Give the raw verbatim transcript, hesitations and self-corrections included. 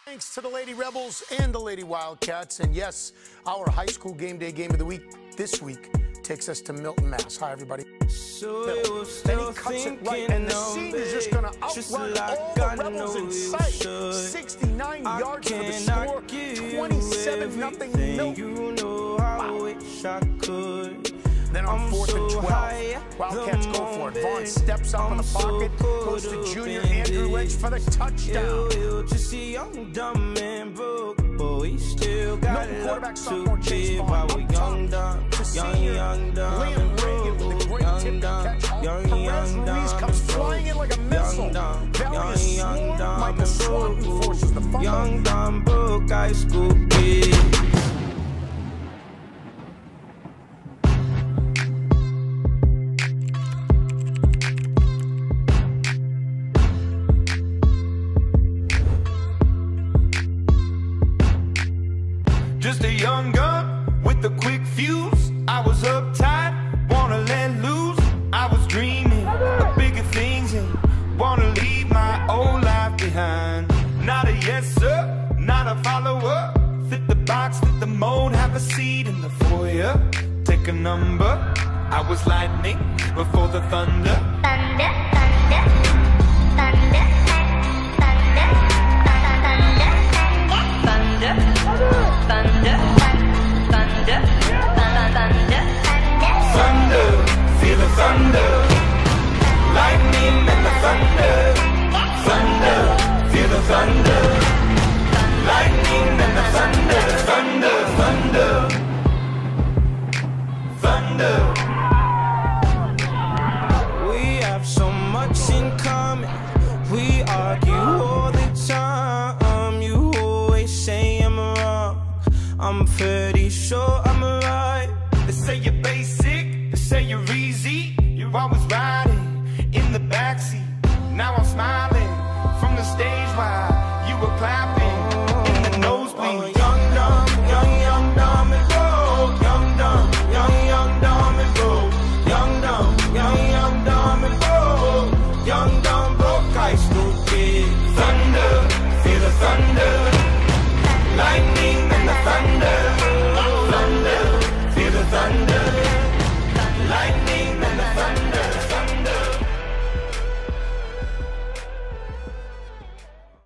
Thanks to the Lady Rebels and the Lady Wildcats. And yes, our high school game day game of the week this week takes us to Milton, Mass. Hi, everybody. So then he cuts it right, and the scene is just going to outrun like all the Rebels in sight. sixty-nine I yards for the score, twenty-seven nothing Milton. You know I wish I could. Then on I'm fourth so and twelve, Wildcats go for it. Vaughn steps up I'm in the pocket, so goes to junior Andrew Lynch for the touchdown. Ew, just a young, dumb man broke, but we still got Milton quarterback to sophomore Chase Vaughn while up we top young, dumb, to young, senior young, dumb, Liam Reagan with a great young, tip dumb, catch. young, Perez young, Ruiz dumb, comes flying in like a missile. young, dumb, Valiant young, Swarm, dumb, Michael Swanton forces the fumble. young, dumb, broke high school kid. Just a young gun with a quick fuse. I was uptight, wanna let loose. I was dreaming of bigger things and wanna leave my old life behind. Not a yes sir, not a follower. Fit the box, fit the mold, have a seat in the foyer. Take a number. I was lightning before the thunder. Thunder, thunder, thunder, thunder, thunder, thunder, thunder, thunder, thunder, Thunder, feel the thunder. Lightning and the thunder. Thunder, feel the thunder. Lightning and the thunder. Thunder, thunder, thunder. We have so much in common. We argue all the time. You always say I'm wrong. I'm pretty sure I'm right. They say you're basic, they say you're easy. You're always riding in the backseat. Now I'm smiling from the stage while you were clapping in the nosebleed. Young, dumb, young, young, dumb and broke. Young, dumb, young, young, dumb and broke. Young, dumb, young, young, dumb and broke. Young, dumb, broke high school kid. Thunder, feel the thunder. Lightning and the thunder.